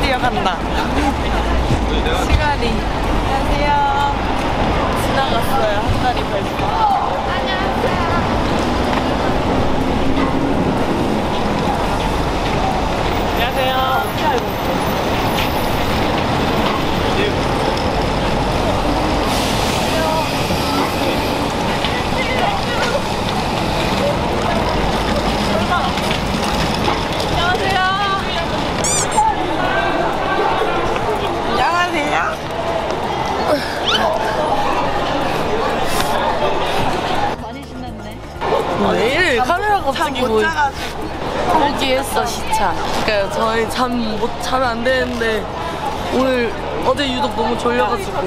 드디어 간다. 시간이. 안녕하세요. 지나갔어요. 한 달이 벌써. 내일 카메라가 갑자기 뭐 포기했어 시차. 그러니까 저희 자면 안 되는데 오늘 어제 유독 너무 졸려가지고.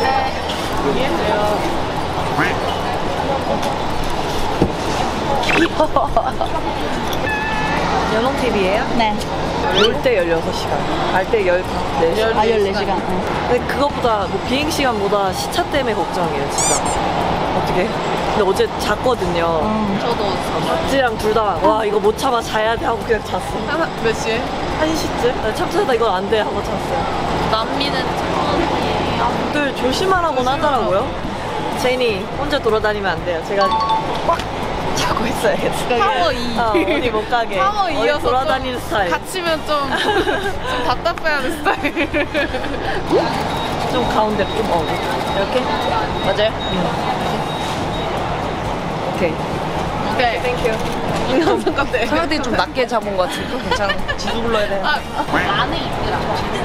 연홍TV예요? 네. 올 때 16시간, 갈 때 14시간. 14시간. 근데 그것보다 뭐 비행 시간보다 시차 때문에 걱정이에요, 진짜. 어떻게? 근데 어제 잤거든요. 저도 박지랑 둘 다 와 이거 못 참아 자야 돼 하고 그냥 잤어. 몇 시에? 1시쯤? 참자다 이건 안 돼 하고 잤어요. 남미는 천천히. 늘 조심하라고 하더라고요. 제인이 혼자 돌아다니면 안 돼요. 제가 꽉 자고 있어야겠어요. 파워 2. 어디 못 가게. 파워 어디 2여서 돌아다니는 스타일. 갇히면 좀 답답해하는 스타일. 좀 가운데 좀 이렇게? 맞아요? 오케이. 네. 땡큐. 똑같아. 사람들이 좀 낮게 잡은 것 같으니까 괜찮아. 지수 불러야 돼. 안에 있더라.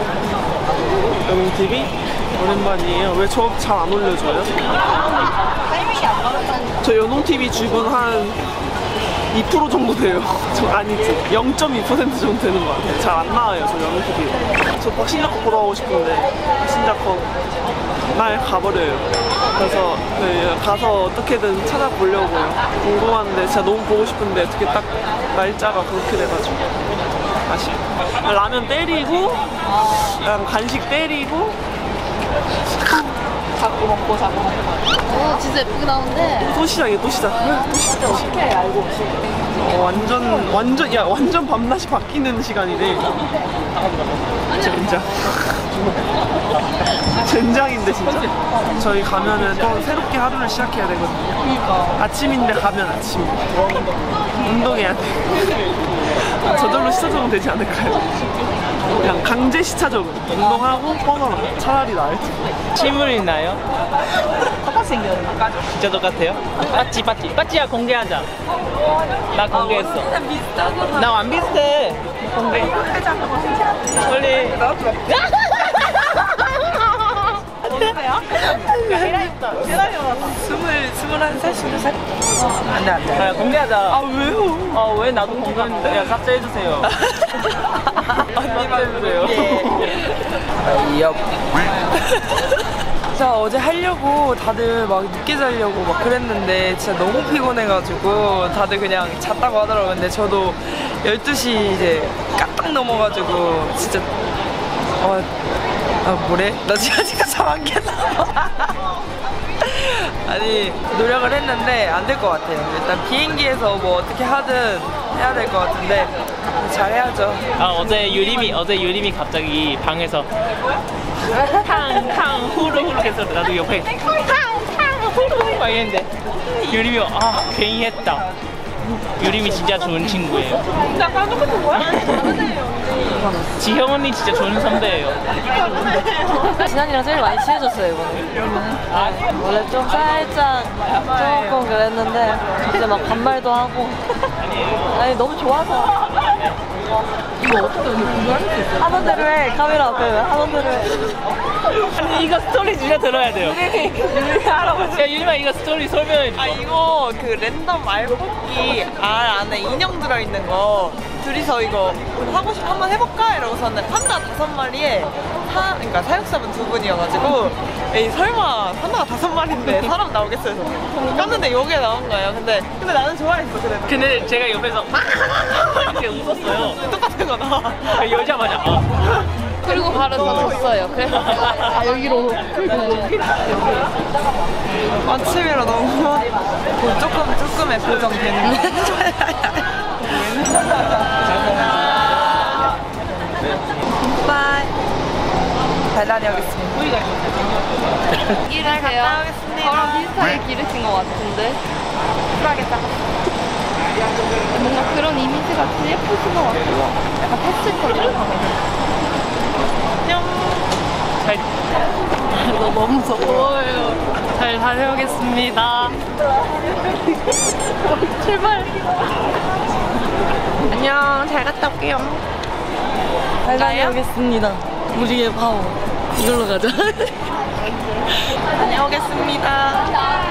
연홍TV? 오랜만이에요. 왜 저 잘 안 올려줘요? 타이밍이 안 맞았다는. 저 연홍TV 주분 한 2% 정도 돼요. 저 아니지 0.2% 정도 되는 것 같아요. 잘 안 나와요 저 연홍TV. 저 박신자컵 보러 가고 싶은데 박신자컵 날 가버려요. 그래서 가서 어떻게든 찾아보려고요. 궁금한데 진짜 너무 보고 싶은데 어떻게 딱 날짜가 그렇게 돼가지고 아쉽다. 라면 때리고 약간 간식 때리고 자꾸 먹고. 오, 진짜 예쁘게 나오는데. 또 시작이야 또 시작. 또 시작. 어떻게 알고 완전 밤낮이 바뀌는 시간이래. 젠장. 젠장인데 진짜. 저희 가면은 또 새롭게 하루를 시작해야 되거든요. 아침인데 가면 아침. 운동해야 돼. 저절로 시차 적응 되지 않을까요? 그냥 강제 시차 적응. 운동하고 뻗어라. 차라리 나을 텐데. 실물 있나요? 똑같이 생겼네. 진짜 똑같아요? 빠찌야 공개하자. 나 공개했어. 나 안 비슷해. 공개. 빨리. 스물한 살, 20살? 안 돼, 안 돼. 아, 공개하자. 아 왜요? 아, 왜 나도 공개하는데? 야, 삭제해주세요. 삭제해주세요. 엽. 진짜 어제 하려고 다들 막 늦게 자려고 막 그랬는데 진짜 너무 피곤해가지고 다들 그냥 잤다고 하더라고요. 근데 저도 12시 이제 까딱 넘어가지고 진짜 뭐래? 나 지금 아직 잠 안 깼나? 아니 노력을 했는데 안 될 것 같아요. 일단 비행기에서 뭐 어떻게 하든 해야 될 것 같은데 잘해야죠. 아, 어제 유림이 갑자기 방에서 탕 후루후루 해서 나도 옆에 탕 후루후루 막 이랬는데 유림이 괜히 했다. 유림이 진짜 좋은 친구예요. 나 방금 같은 거야? 지형 언니 진짜 좋은 선배예요. 진환이랑 제일 많이 친해졌어요 이번에. 원래 좀 살짝 조금 그랬는데 이제 막 반말도 하고. 아니 너무 좋아서. 이거 어떻게 공부할 수 있어? 하던 대로 해. 카메라 앞에 하던 대로 해. 아니 이거 스토리 진짜 들어야 돼요. 유림이 할아버지. 야 유림아 이거 스토리 설명해. 아 이거 그 랜덤 알 뽑기 알 안에 인형 들어있는 거 둘이서 이거 하고 싶어 한번 해볼까? 이러고서는 판다 5마리에 그러니까 사육사분 2분이어가지고 에이 설마 판다가 5마리인데 사람 나오겠어요? 그래서 깠는데 여기에 나온 거예요. 근데 나는 좋아했어. 근데 제가 옆에서 막 이렇게 웃었어요. 똑같은 거 나와. 열자마자 그리고 발은 다 줬어요. 그래서 여기로. 아침이라 너무 조금의 보정 되는 거. 바이. 잘 다녀오겠습니다. 길으세요? 저랑 비슷하게 기르신 것 같은데. 쿨하겠다. 뭔가 그런 이미지가 제일 예쁘신 것 같아요. 약간 패스컬러. 너무 무서워요. 잘 다녀오겠습니다. 제발. 안녕. 잘 갔다 올게요. 잘 다녀오겠습니다. 우리의 파워. 이걸로 가자. 다녀오겠습니다.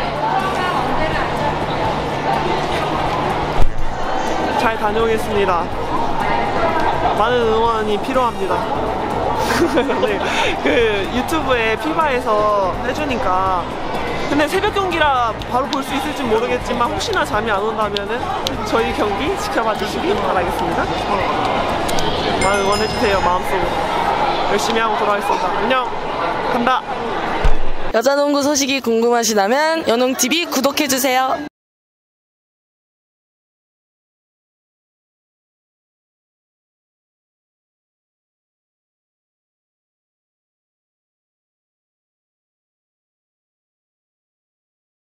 잘 다녀오겠습니다. 많은 응원이 필요합니다. 네, 그 유튜브에 피바에서 해주니까 근데 새벽 경기라 바로 볼 수 있을지 모르겠지만 혹시나 잠이 안 온다면은 저희 경기 지켜봐 주시길 바라겠습니다. 많은 응원해주세요. 마음속으로 열심히 하고 돌아가겠습니다. 안녕. 간다. 여자농구 소식이 궁금하시다면 연홍TV 구독해주세요.